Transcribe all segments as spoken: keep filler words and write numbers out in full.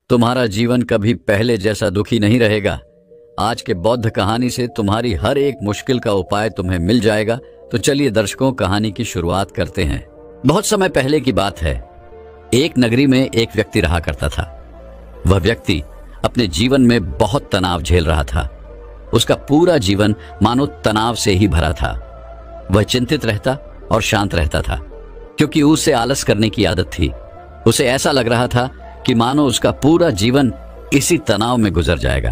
तुम्हारा जीवन कभी पहले जैसा दुखी नहीं रहेगा। आज के बौद्ध कहानी से तुम्हारी हर एक मुश्किल का उपाय तुम्हें मिल जाएगा। तो चलिए दर्शकों, कहानी की शुरुआत करते हैं। बहुत समय पहले की बात है। एक नगरी में एक व्यक्ति रहा करता था। वह व्यक्ति अपने जीवन में बहुत तनाव झेल रहा था। उसका पूरा जीवन मानो तनाव से ही भरा था। वह चिंतित रहता और शांत रहता था, क्योंकि उसे आलस करने की आदत थी। उसे ऐसा लग रहा था कि मानो उसका पूरा जीवन इसी तनाव में गुजर जाएगा।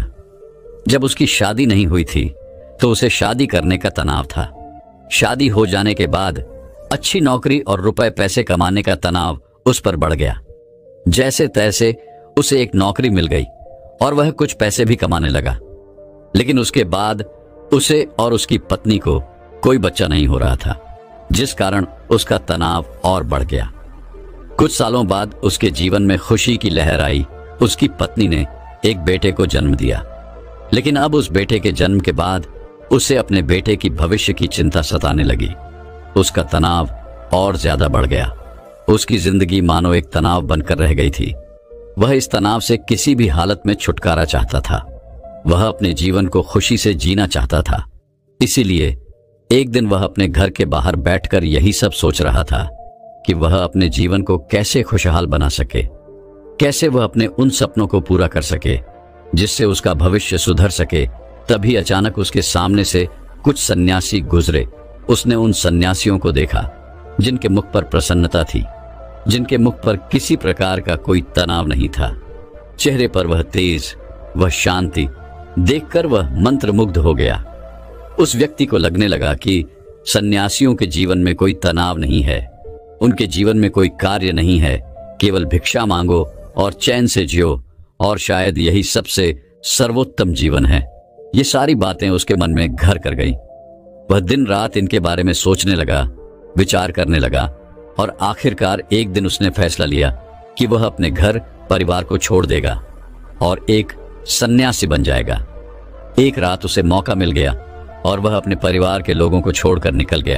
जब उसकी शादी नहीं हुई थी तो उसे शादी करने का तनाव था। शादी हो जाने के बाद अच्छी नौकरी और रुपए पैसे कमाने का तनाव उस पर बढ़ गया। जैसे तैसे उसे एक नौकरी मिल गई और वह कुछ पैसे भी कमाने लगा। लेकिन उसके बाद उसे और उसकी पत्नी को कोई बच्चा नहीं हो रहा था, जिस कारण उसका तनाव और बढ़ गया। कुछ सालों बाद उसके जीवन में खुशी की लहर आई। उसकी पत्नी ने एक बेटे को जन्म दिया। लेकिन अब उस बेटे के जन्म के बाद उसे अपने बेटे की भविष्य की चिंता सताने लगी। उसका तनाव और ज्यादा बढ़ गया। उसकी जिंदगी मानो एक तनाव बनकर रह गई थी। वह इस तनाव से किसी भी हालत में छुटकारा चाहता था। वह अपने जीवन को खुशी से जीना चाहता था। इसीलिए एक दिन वह अपने घर के बाहर बैठकर यही सब सोच रहा था कि वह अपने जीवन को कैसे खुशहाल बना सके, कैसे वह अपने उन सपनों को पूरा कर सके जिससे उसका भविष्य सुधर सके। तभी अचानक उसके सामने से कुछ सन्यासी गुजरे। उसने उन सन्यासियों को देखा जिनके मुख पर प्रसन्नता थी, जिनके मुख पर किसी प्रकार का कोई तनाव नहीं था। चेहरे पर वह तेज, वह शांति देखकर वह मंत्रमुग्ध हो गया। उस व्यक्ति को लगने लगा कि सन्यासियों के जीवन में कोई तनाव नहीं है, उनके जीवन में कोई कार्य नहीं है, केवल भिक्षा मांगो और चैन से जियो, और शायद यही सबसे सर्वोत्तम जीवन है। ये सारी बातें उसके मन में घर कर गईं। वह दिन रात इनके बारे में सोचने लगा, विचार करने लगा, और आखिरकार एक दिन उसने फैसला लिया कि वह अपने घर परिवार को छोड़ देगा और एक सन्यासी बन जाएगा। एक रात उसे मौका मिल गया और वह अपने परिवार के लोगों को छोड़कर निकल गया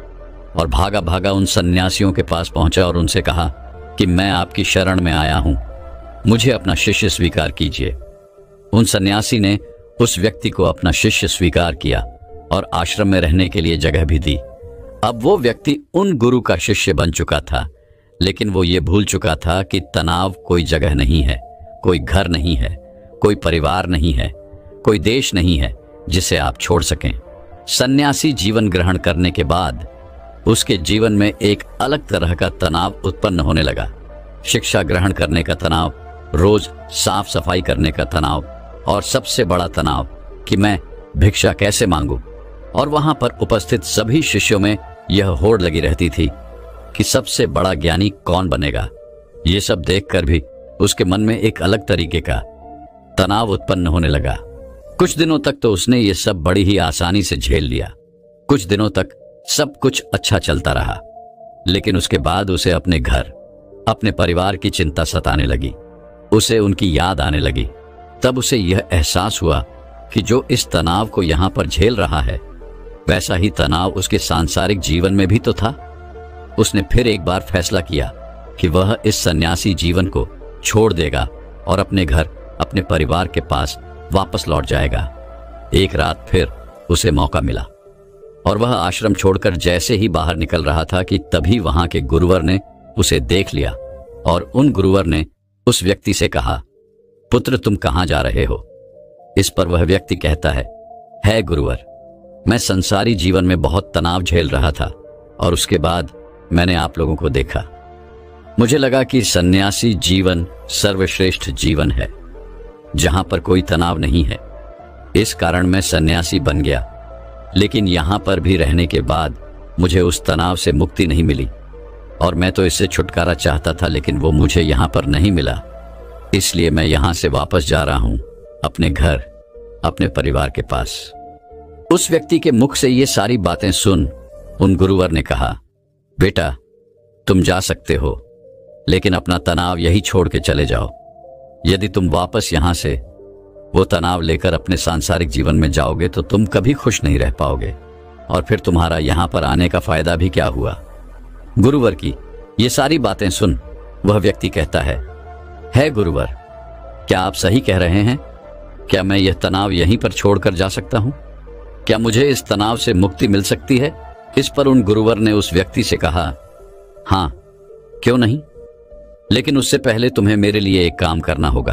और भागा भागा उन सन्यासियों के पास पहुंचा और उनसे कहा कि मैं आपकी शरण में आया हूं, मुझे अपना शिष्य स्वीकार कीजिए। उन सन्यासी ने उस व्यक्ति को अपना शिष्य स्वीकार किया और आश्रम में रहने के लिए जगह भी दी। अब वो व्यक्ति उन गुरु का शिष्य बन चुका था, लेकिन वो ये भूल चुका था कि तनाव कोई जगह नहीं है, कोई घर नहीं है, कोई परिवार नहीं है, कोई देश नहीं है जिसे आप छोड़ सकें। सन्यासी जीवन ग्रहण करने के बाद उसके जीवन में एक अलग तरह का तनाव उत्पन्न होने लगा। शिक्षा ग्रहण करने का तनाव, रोज साफ सफाई करने का तनाव, और सबसे बड़ा तनाव कि मैं भिक्षा कैसे मांगू। और वहां पर उपस्थित सभी शिष्यों में यह होड़ लगी रहती थी कि सबसे बड़ा ज्ञानी कौन बनेगा। ये सब देखकर भी उसके मन में एक अलग तरीके का तनाव उत्पन्न होने लगा। कुछ दिनों तक तो उसने ये सब बड़ी ही आसानी से झेल लिया। कुछ दिनों तक सब कुछ अच्छा चलता रहा, लेकिन उसके बाद उसे अपने घर, अपने परिवार की चिंता सताने लगी। उसे उनकी याद आने लगी। तब उसे यह एहसास हुआ कि जो इस तनाव को यहां पर झेल रहा है, वैसा ही तनाव उसके सांसारिक जीवन में भी तो था। उसने फिर एक बार फैसला किया कि वह इस सन्यासी जीवन को छोड़ देगा और अपने घर, अपने परिवार के पास वापस लौट जाएगा। एक रात फिर उसे मौका मिला और वह आश्रम छोड़कर जैसे ही बाहर निकल रहा था कि तभी वहां के गुरुवर ने उसे देख लिया और उन गुरुवर ने उस व्यक्ति से कहा, पुत्र तुम कहां जा रहे हो? इस पर वह व्यक्ति कहता है, है गुरुवर, मैं संसारी जीवन में बहुत तनाव झेल रहा था और उसके बाद मैंने आप लोगों को देखा। मुझे लगा कि सन्यासी जीवन सर्वश्रेष्ठ जीवन है, जहां पर कोई तनाव नहीं है। इस कारण मैं सन्यासी बन गया। लेकिन यहां पर भी रहने के बाद मुझे उस तनाव से मुक्ति नहीं मिली और मैं तो इससे छुटकारा चाहता था, लेकिन वो मुझे यहां पर नहीं मिला। इसलिए मैं यहां से वापस जा रहा हूं अपने घर, अपने परिवार के पास। उस व्यक्ति के मुख से ये सारी बातें सुन उन गुरुवर ने कहा, बेटा तुम जा सकते हो, लेकिन अपना तनाव यही छोड़ के चले जाओ। यदि तुम वापस यहां से वो तनाव लेकर अपने सांसारिक जीवन में जाओगे तो तुम कभी खुश नहीं रह पाओगे और फिर तुम्हारा यहां पर आने का फायदा भी क्या हुआ। गुरुवर की ये सारी बातें सुन वह व्यक्ति कहता है, है गुरुवर, क्या आप सही कह रहे हैं? क्या मैं यह तनाव यहीं पर छोड़कर जा सकता हूं? क्या मुझे इस तनाव से मुक्ति मिल सकती है? इस पर उन गुरुवर ने उस व्यक्ति से कहा, हाँ, क्यों नहीं, लेकिन उससे पहले तुम्हें मेरे लिए एक काम करना होगा।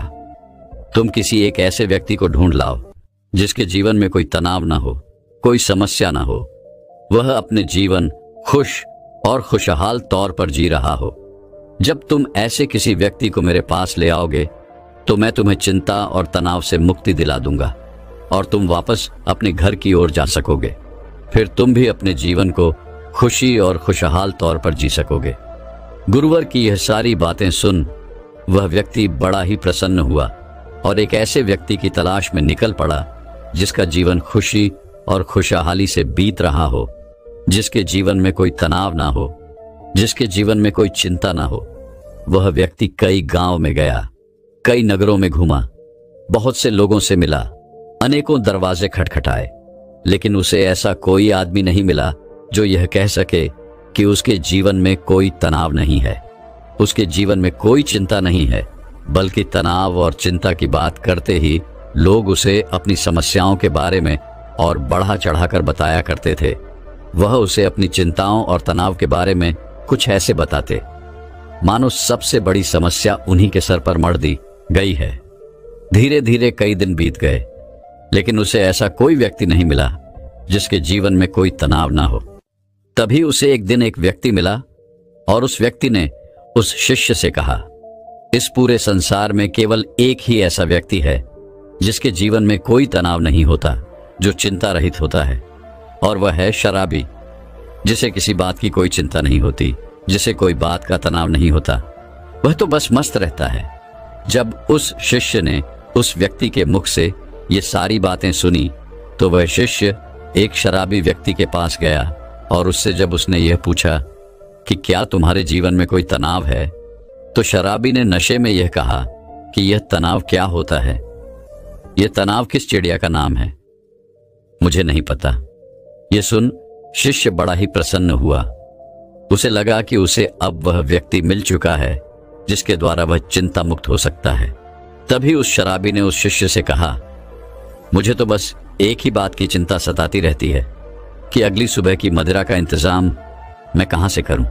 तुम किसी एक ऐसे व्यक्ति को ढूंढ लाओ जिसके जीवन में कोई तनाव ना हो, कोई समस्या ना हो, वह अपने जीवन खुश और खुशहाल तौर पर जी रहा हो। जब तुम ऐसे किसी व्यक्ति को मेरे पास ले आओगे तो मैं तुम्हें चिंता और तनाव से मुक्ति दिला दूंगा और तुम वापस अपने घर की ओर जा सकोगे। फिर तुम भी अपने जीवन को खुशी और खुशहाल तौर पर जी सकोगे। गुरुवर की यह सारी बातें सुन वह व्यक्ति बड़ा ही प्रसन्न हुआ और एक ऐसे व्यक्ति की तलाश में निकल पड़ा जिसका जीवन खुशी और खुशहाली से बीत रहा हो, जिसके जीवन में कोई तनाव ना हो, जिसके जीवन में कोई चिंता ना हो। वह व्यक्ति कई गांव में गया, कई नगरों में घूमा, बहुत से लोगों से मिला, अनेकों दरवाजे खटखटाए, लेकिन उसे ऐसा कोई आदमी नहीं मिला जो यह कह सके कि उसके जीवन में कोई तनाव नहीं है, उसके जीवन में कोई चिंता नहीं है। बल्कि तनाव और चिंता की बात करते ही लोग उसे अपनी समस्याओं के बारे में और बढ़ा चढ़ाकर बताया करते थे। वह उसे अपनी चिंताओं और तनाव के बारे में कुछ ऐसे बताते मानो सबसे बड़ी समस्या उन्हीं के सर पर मढ़ दी गई है। धीरे धीरे कई दिन बीत गए, लेकिन उसे ऐसा कोई व्यक्ति नहीं मिला जिसके जीवन में कोई तनाव ना हो। तभी उसे एक दिन एक व्यक्ति मिला और उस व्यक्ति ने उस शिष्य से कहा, इस पूरे संसार में केवल एक ही ऐसा व्यक्ति है जिसके जीवन में कोई तनाव नहीं होता, जो चिंता रहित होता है, और वह है शराबी, जिसे किसी बात की कोई चिंता नहीं होती, जिसे कोई बात का तनाव नहीं होता, वह तो बस मस्त रहता है। जब उस शिष्य ने उस व्यक्ति के मुख से ये सारी बातें सुनी तो वह शिष्य एक शराबी व्यक्ति के पास गया और उससे जब उसने यह पूछा कि क्या तुम्हारे जीवन में कोई तनाव है, तो शराबी ने नशे में यह कहा कि यह तनाव क्या होता है, यह तनाव किस चिड़िया का नाम है, मुझे नहीं पता। यह सुन शिष्य बड़ा ही प्रसन्न हुआ। उसे लगा कि उसे अब वह व्यक्ति मिल चुका है जिसके द्वारा वह चिंता मुक्त हो सकता है। तभी उस शराबी ने उस शिष्य से कहा, मुझे तो बस एक ही बात की चिंता सताती रहती है कि अगली सुबह की मदिरा का इंतजाम मैं कहां से करूं।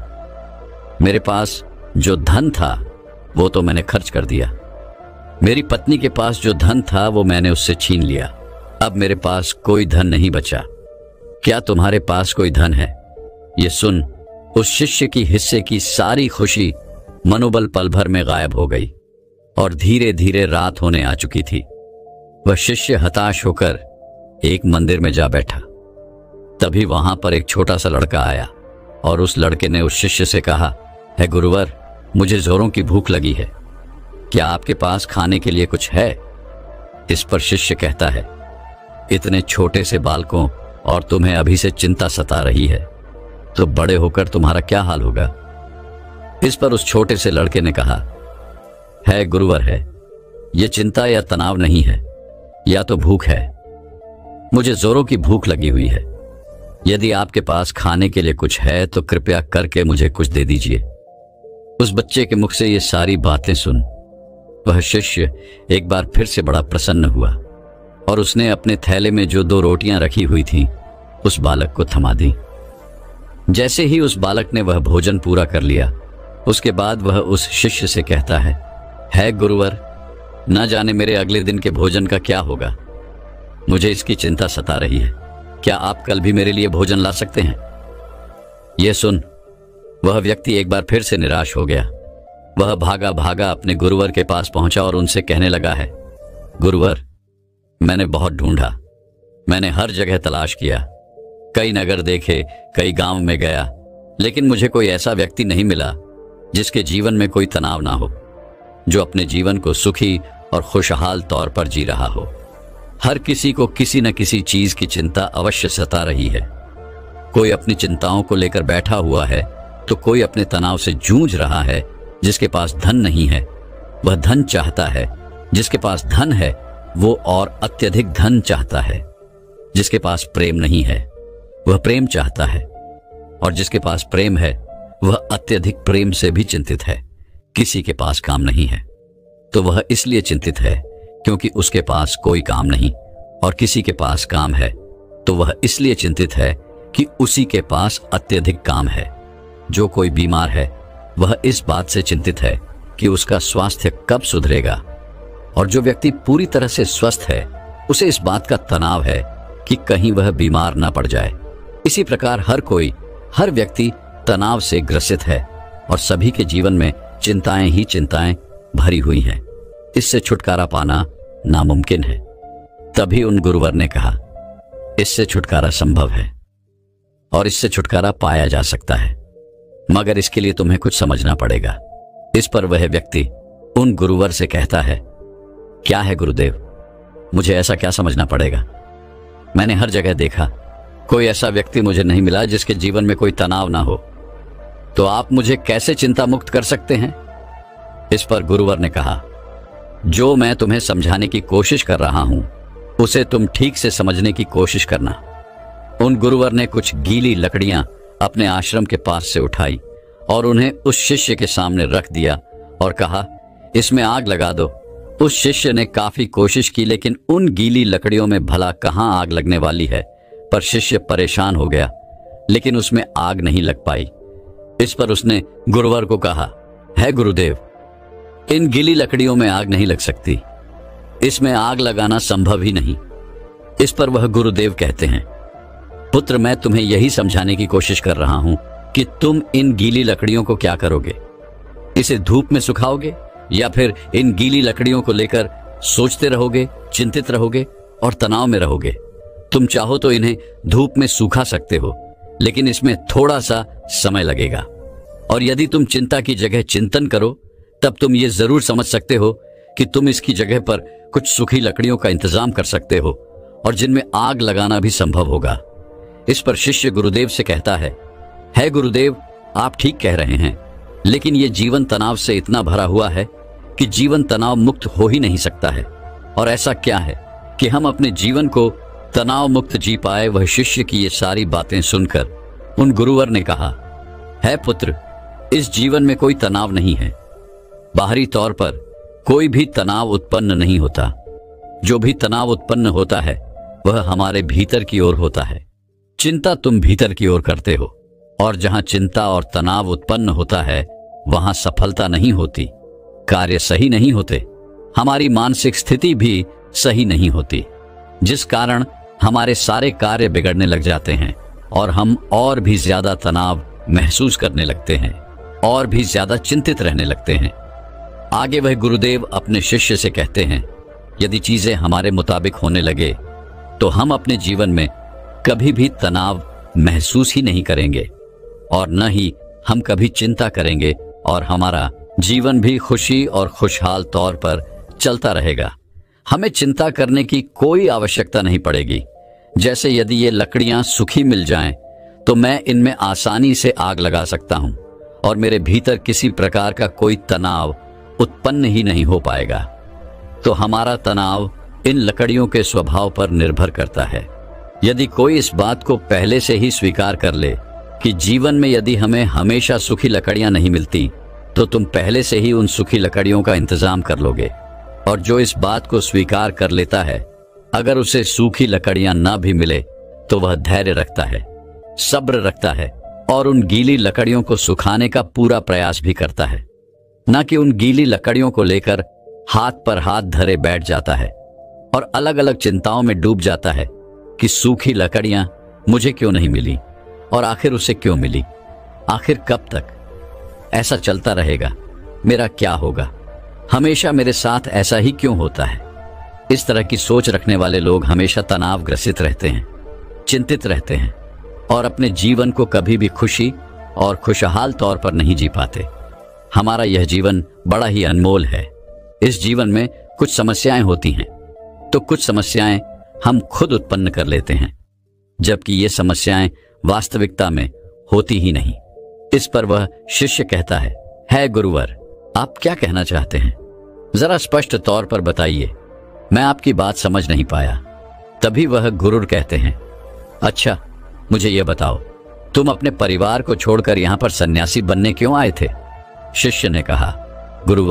मेरे पास जो धन था वो तो मैंने खर्च कर दिया, मेरी पत्नी के पास जो धन था वो मैंने उससे छीन लिया, अब मेरे पास कोई धन नहीं बचा। क्या तुम्हारे पास कोई धन है? ये सुन उस शिष्य की हिस्से की सारी खुशी मनोबल पल भर में गायब हो गई और धीरे धीरे रात होने आ चुकी थी। वह शिष्य हताश होकर एक मंदिर में जा बैठा। तभी वहां पर एक छोटा सा लड़का आया और उस लड़के ने उस शिष्य से कहा, है गुरुवर, मुझे जोरों की भूख लगी है, क्या आपके पास खाने के लिए कुछ है? इस पर शिष्य कहता है, इतने छोटे से बालकों और तुम्हें अभी से चिंता सता रही है तो बड़े होकर तुम्हारा क्या हाल होगा। इस पर उस छोटे से लड़के ने कहा, है गुरुवर है, ये चिंता या तनाव नहीं है, या तो भूख है, मुझे जोरों की भूख लगी हुई है। यदि आपके पास खाने के लिए कुछ है तो कृपया करके मुझे कुछ दे दीजिए। उस बच्चे के मुख से ये सारी बातें सुन वह शिष्य एक बार फिर से बड़ा प्रसन्न हुआ और उसने अपने थैले में जो दो रोटियां रखी हुई थीं उस बालक को थमा दी। जैसे ही उस बालक ने वह भोजन पूरा कर लिया, उसके बाद वह उस शिष्य से कहता है, है गुरुवर, न जाने मेरे अगले दिन के भोजन का क्या होगा, मुझे इसकी चिंता सता रही है, क्या आप कल भी मेरे लिए भोजन ला सकते हैं? यह सुन वह व्यक्ति एक बार फिर से निराश हो गया। वह भागा भागा अपने गुरुवर के पास पहुंचा और उनसे कहने लगा है, गुरुवर, मैंने बहुत ढूंढा, मैंने हर जगह तलाश किया, कई नगर देखे, कई गांव में गया, लेकिन मुझे कोई ऐसा व्यक्ति नहीं मिला जिसके जीवन में कोई तनाव ना हो, जो अपने जीवन को सुखी और खुशहाल तौर पर जी रहा हो। हर किसी को किसी न किसी चीज की चिंता अवश्य सता रही है। कोई अपनी चिंताओं को लेकर बैठा हुआ है तो कोई अपने तनाव से जूझ रहा है। जिसके पास धन नहीं है वह धन चाहता है, जिसके पास धन है वो और अत्यधिक धन चाहता है, जिसके पास प्रेम नहीं है वह प्रेम चाहता है, और जिसके पास प्रेम है वह अत्यधिक प्रेम से भी चिंतित है। किसी के पास काम नहीं है। तो वह इसलिए चिंतित है क्योंकि उसके पास कोई काम नहीं, और किसी के पास काम है तो वह इसलिए चिंतित है कि उसी के पास अत्यधिक काम है। जो कोई बीमार है वह इस बात से चिंतित है कि उसका स्वास्थ्य कब सुधरेगा, और जो व्यक्ति पूरी तरह से स्वस्थ है उसे इस बात का तनाव है कि कहीं वह बीमार न पड़ जाए। इसी प्रकार हर कोई, हर व्यक्ति तनाव से ग्रसित है और सभी के जीवन में चिंताएं ही चिंताएं भरी हुई हैं। इससे छुटकारा पाना नामुमकिन है। तभी उन गुरुवर ने कहा, इससे छुटकारा संभव है और इससे छुटकारा पाया जा सकता है, मगर इसके लिए तुम्हें कुछ समझना पड़ेगा। इस पर वह व्यक्ति उन गुरुवर से कहता है, क्या है गुरुदेव, मुझे ऐसा क्या समझना पड़ेगा? मैंने हर जगह देखा, कोई ऐसा व्यक्ति मुझे नहीं मिला जिसके जीवन में कोई तनाव ना हो, तो आप मुझे कैसे चिंता मुक्त कर सकते हैं? इस पर गुरुवर ने कहा, जो मैं तुम्हें समझाने की कोशिश कर रहा हूं उसे तुम ठीक से समझने की कोशिश करना। उन गुरुवर ने कुछ गीली लकड़ियां अपने आश्रम के पास से उठाई और उन्हें उस शिष्य के सामने रख दिया और कहा, इसमें आग लगा दो। उस शिष्य ने काफी कोशिश की, लेकिन उन गीली लकड़ियों में भला कहां आग लगने वाली है, पर शिष्य परेशान हो गया, लेकिन उसमें आग नहीं लग पाई। इस पर उसने गुरुवर को कहा, है गुरुदेव, इन गीली लकड़ियों में आग नहीं लग सकती, इसमें आग लगाना संभव ही नहीं। इस पर वह गुरुदेव कहते हैं, पुत्र, मैं तुम्हें यही समझाने की कोशिश कर रहा हूं कि तुम इन गीली लकड़ियों को क्या करोगे? इसे धूप में सुखाओगे या फिर इन गीली लकड़ियों को लेकर सोचते रहोगे, चिंतित रहोगे और तनाव में रहोगे? तुम चाहो तो इन्हें धूप में सूखा सकते हो, लेकिन इसमें थोड़ा सा समय लगेगा। और यदि तुम चिंता की जगह चिंतन करो, तब तुम ये जरूर समझ सकते हो कि तुम इसकी जगह पर कुछ सूखी लकड़ियों का इंतजाम कर सकते हो और जिनमें आग लगाना भी संभव होगा। इस पर शिष्य गुरुदेव से कहता है, है गुरुदेव, आप ठीक कह रहे हैं, लेकिन ये जीवन तनाव से इतना भरा हुआ है कि जीवन तनाव मुक्त हो ही नहीं सकता है। और ऐसा क्या है कि हम अपने जीवन को तनाव मुक्त जी पाए? वह शिष्य की ये सारी बातें सुनकर उन गुरुवर ने कहा, है पुत्र, इस जीवन में कोई तनाव नहीं है। बाहरी तौर पर कोई भी तनाव उत्पन्न नहीं होता। जो भी तनाव उत्पन्न होता है वह हमारे भीतर की ओर होता है। चिंता तुम भीतर की ओर करते हो, और जहां चिंता और तनाव उत्पन्न होता है वहां सफलता नहीं होती, कार्य सही नहीं होते, हमारी मानसिक स्थिति भी सही नहीं होती, जिस कारण हमारे सारे कार्य बिगड़ने लग जाते हैं और हम और भी ज्यादा तनाव महसूस करने लगते हैं और भी ज्यादा चिंतित रहने लगते हैं। आगे वह गुरुदेव अपने शिष्य से कहते हैं, यदि चीजें हमारे मुताबिक होने लगे तो हम अपने जीवन में कभी भी तनाव महसूस ही नहीं करेंगे और न ही हम कभी चिंता करेंगे, और हमारा जीवन भी खुशी और खुशहाल तौर पर चलता रहेगा। हमें चिंता करने की कोई आवश्यकता नहीं पड़ेगी। जैसे यदि ये लकड़ियां सूखी मिल जाएं, तो मैं इनमें आसानी से आग लगा सकता हूं और मेरे भीतर किसी प्रकार का कोई तनाव उत्पन्न ही नहीं हो पाएगा। तो हमारा तनाव इन लकड़ियों के स्वभाव पर निर्भर करता है। यदि कोई इस बात को पहले से ही स्वीकार कर ले कि जीवन में यदि हमें हमेशा सूखी लकड़ियां नहीं मिलती, तो तुम पहले से ही उन सूखी लकड़ियों का इंतजाम कर लोगे। और जो इस बात को स्वीकार कर लेता है, अगर उसे सूखी लकड़ियां ना भी मिले तो वह धैर्य रखता है, सब्र रखता है और उन गीली लकड़ियों को सुखाने का पूरा प्रयास भी करता है, न कि उन गीली लकड़ियों को लेकर हाथ पर हाथ धरे बैठ जाता है और अलग अलग चिंताओं में डूब जाता है कि सूखी लकड़ियां मुझे क्यों नहीं मिली और आखिर उसे क्यों मिली, आखिर कब तक ऐसा चलता रहेगा, मेरा क्या होगा, हमेशा मेरे साथ ऐसा ही क्यों होता है। इस तरह की सोच रखने वाले लोग हमेशा तनाव ग्रसित रहते हैं, चिंतित रहते हैं और अपने जीवन को कभी भी खुशी और खुशहाल तौर पर नहीं जी पाते। हमारा यह जीवन बड़ा ही अनमोल है। इस जीवन में कुछ समस्याएं होती हैं, तो कुछ समस्याएं हम खुद उत्पन्न कर लेते हैं, जबकि ये समस्याएं वास्तविकता में होती ही नहीं। इस पर वह शिष्य कहता है, है गुरुवर, आप क्या कहना चाहते हैं? जरा स्पष्ट तौर पर बताइए, मैं आपकी बात समझ नहीं पाया। तभी वह गुरुर कहते हैं, अच्छा मुझे यह बताओ, तुम अपने परिवार को छोड़कर यहां पर सन्यासी बनने क्यों आए थे? शिष्य ने कहा, गुरुवर,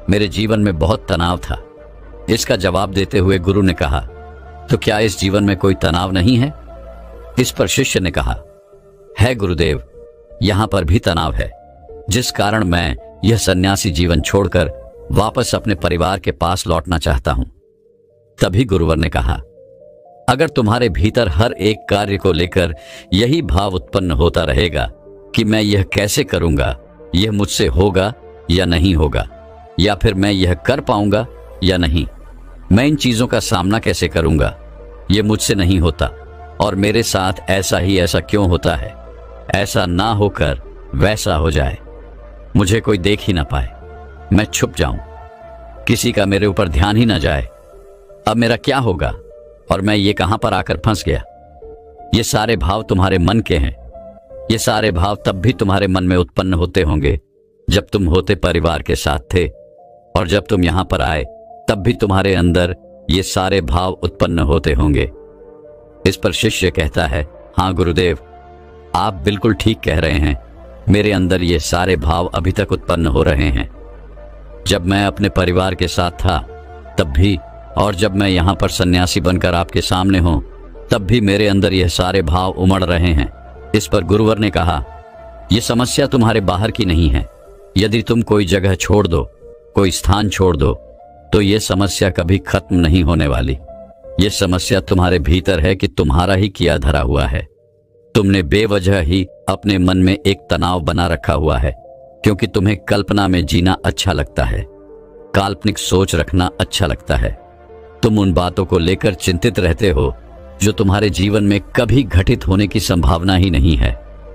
मेरे जीवन में बहुत तनाव था। इसका जवाब देते हुए गुरु ने कहा, तो क्या इस जीवन में कोई तनाव नहीं है? इस पर शिष्य ने कहा, है गुरुदेव, यहां पर भी तनाव है, जिस कारण मैं यह सन्यासी जीवन छोड़कर वापस अपने परिवार के पास लौटना चाहता हूं। तभी गुरुवर ने कहा, अगर तुम्हारे भीतर हर एक कार्य को लेकर यही भाव उत्पन्न होता रहेगा कि मैं यह कैसे करूंगा, यह मुझसे होगा या नहीं होगा, या फिर मैं यह कर पाऊंगा या नहीं, मैं इन चीजों का सामना कैसे करूंगा, यह मुझसे नहीं होता और मेरे साथ ऐसा ही ऐसा क्यों होता है, ऐसा ना होकर वैसा हो जाए, मुझे कोई देख ही ना पाए, मैं छुप जाऊं, किसी का मेरे ऊपर ध्यान ही ना जाए, अब मेरा क्या होगा और मैं ये कहां पर आकर फंस गया। ये सारे भाव तुम्हारे मन के हैं। ये सारे भाव तब भी तुम्हारे मन में उत्पन्न होते होंगे जब तुम होते परिवार के साथ थे, और जब तुम यहां पर आए तब भी तुम्हारे अंदर ये सारे भाव उत्पन्न होते होंगे। इस पर शिष्य कहता है, हाँ गुरुदेव, आप बिल्कुल ठीक कह रहे हैं, मेरे अंदर ये सारे भाव अभी तक उत्पन्न हो रहे हैं। जब मैं अपने परिवार के साथ था तब भी, और जब मैं यहां पर सन्यासी बनकर आपके सामने हूं तब भी मेरे अंदर यह सारे भाव उमड़ रहे हैं। इस पर गुरुवर ने कहा, यह समस्या तुम्हारे बाहर की नहीं है। यदि तुम कोई जगह छोड़ दो, कोई स्थान छोड़ दो, तो यह समस्या कभी खत्म नहीं होने वाली। यह समस्या तुम्हारे भीतर है कि तुम्हारा ही किया धरा हुआ है। तुमने बेवजह ही अपने मन में एक तनाव बना रखा हुआ है, क्योंकि तुम्हें कल्पना में जीना अच्छा लगता है, काल्पनिक सोच रखना अच्छा लगता है। तुम उन बातों को लेकर चिंतित रहते हो जो तुम्हारे जीवन में कभी घटित होने की संभावना ही नहीं है।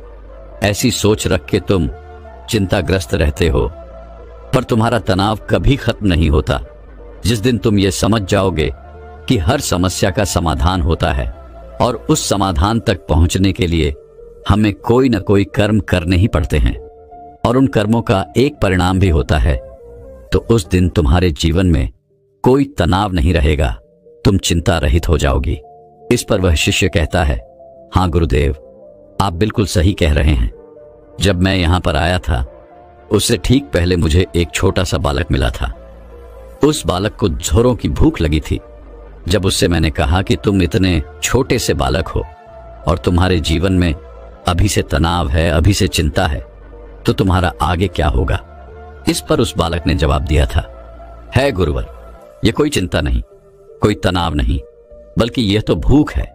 ऐसी सोच रख के तुम चिंताग्रस्त रहते हो, पर तुम्हारा तनाव कभी खत्म नहीं होता। जिस दिन तुम ये समझ जाओगे कि हर समस्या का समाधान होता है और उस समाधान तक पहुंचने के लिए हमें कोई न कोई कर्म करने ही पड़ते हैं, और उन कर्मों का एक परिणाम भी होता है, तो उस दिन तुम्हारे जीवन में कोई तनाव नहीं रहेगा, तुम चिंता रहित हो जाओगी। इस पर वह शिष्य कहता है, हाँ गुरुदेव, आप बिल्कुल सही कह रहे हैं। जब मैं यहां पर आया था उससे ठीक पहले मुझे एक छोटा सा बालक मिला था। उस बालक को जोरों की भूख लगी थी। जब उससे मैंने कहा कि तुम इतने छोटे से बालक हो और तुम्हारे जीवन में अभी से तनाव है, अभी से चिंता है, तो तुम्हारा आगे क्या होगा। इस पर उस बालक ने जवाब दिया था, है गुरुवर, यह कोई चिंता नहीं, कोई तनाव नहीं, बल्कि यह तो भूख है।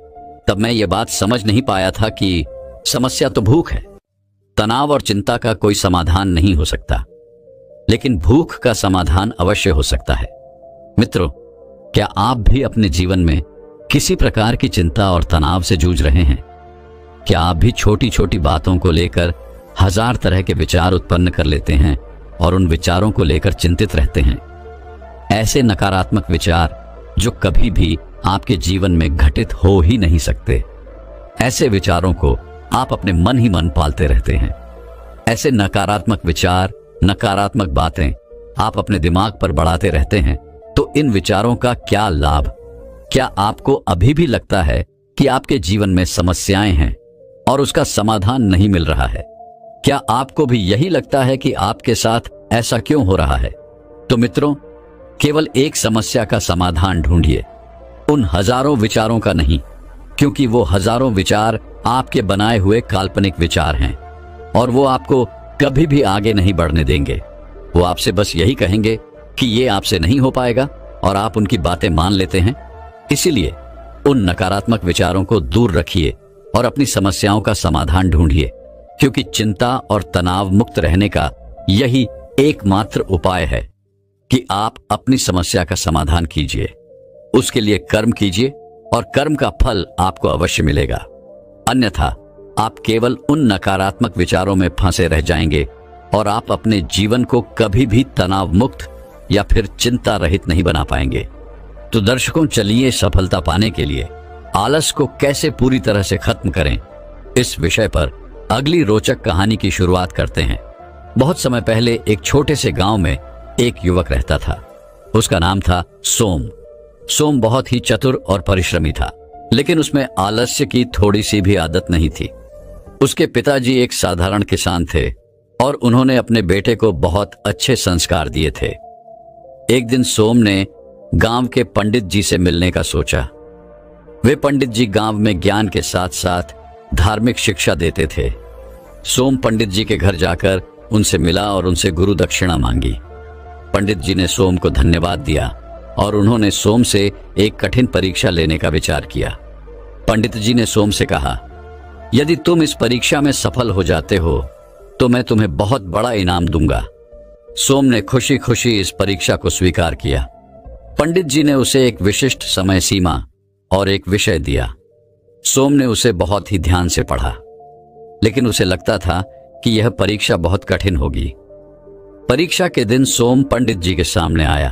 तब मैं ये बात समझ नहीं पाया था कि समस्या तो भूख है, तनाव और चिंता का कोई समाधान नहीं हो सकता, लेकिन भूख का समाधान अवश्य हो सकता है। मित्रों, क्या आप भी अपने जीवन में किसी प्रकार की चिंता और तनाव से जूझ रहे हैं? क्या आप भी छोटी छोटी बातों को लेकर हजार तरह के विचार उत्पन्न कर लेते हैं और उन विचारों को लेकर चिंतित रहते हैं? ऐसे नकारात्मक विचार जो कभी भी आपके जीवन में घटित हो ही नहीं सकते, ऐसे विचारों को आप अपने मन ही मन पालते रहते हैं। ऐसे नकारात्मक विचार, नकारात्मक बातें आप अपने दिमाग पर बढ़ाते रहते हैं, तो इन विचारों का क्या लाभ? क्या आपको अभी भी लगता है कि आपके जीवन में समस्याएं हैं और उसका समाधान नहीं मिल रहा है? क्या आपको भी यही लगता है कि आपके साथ ऐसा क्यों हो रहा है? तो मित्रों, केवल एक समस्या का समाधान ढूंढिए, उन हजारों विचारों का नहीं, क्योंकि वो हजारों विचार आपके बनाए हुए काल्पनिक विचार हैं और वो आपको कभी भी आगे नहीं बढ़ने देंगे। वो आपसे बस यही कहेंगे कि ये आपसे नहीं हो पाएगा और आप उनकी बातें मान लेते हैं। इसीलिए उन नकारात्मक विचारों को दूर रखिए और अपनी समस्याओं का समाधान ढूंढिए, क्योंकि चिंता और तनाव मुक्त रहने का यही एकमात्र उपाय है कि आप अपनी समस्या का समाधान कीजिए, उसके लिए कर्म कीजिए और कर्म का फल आपको अवश्य मिलेगा। अन्यथा आप केवल उन नकारात्मक विचारों में फंसे रह जाएंगे और आप अपने जीवन को कभी भी तनाव मुक्त या फिर चिंता रहित नहीं बना पाएंगे। तो दर्शकों, चलिए सफलता पाने के लिए आलस को कैसे पूरी तरह से खत्म करें, इस विषय पर अगली रोचक कहानी की शुरुआत करते हैं। बहुत समय पहले एक छोटे से गांव में एक युवक रहता था। उसका नाम था सोम। सोम बहुत ही चतुर और परिश्रमी था, लेकिन उसमें आलस्य की थोड़ी सी भी आदत नहीं थी। उसके पिताजी एक साधारण किसान थे और उन्होंने अपने बेटे को बहुत अच्छे संस्कार दिए थे। एक दिन सोम ने गांव के पंडित जी से मिलने का सोचा। वे पंडित जी गांव में ज्ञान के साथ साथ धार्मिक शिक्षा देते थे। सोम पंडित जी के घर जाकर उनसे मिला और उनसे गुरु दक्षिणा मांगी। पंडित जी ने सोम को धन्यवाद दिया और उन्होंने सोम से एक कठिन परीक्षा लेने का विचार किया। पंडित जी ने सोम से कहा, यदि तुम इस परीक्षा में सफल हो जाते हो तो मैं तुम्हें बहुत बड़ा इनाम दूंगा। सोम ने खुशी खुशी इस परीक्षा को स्वीकार किया। पंडित जी ने उसे एक विशिष्ट समय सीमा और एक विषय दिया। सोम ने उसे बहुत ही ध्यान से पढ़ा, लेकिन उसे लगता था कि यह परीक्षा बहुत कठिन होगी। परीक्षा के दिन सोम पंडित जी के सामने आया।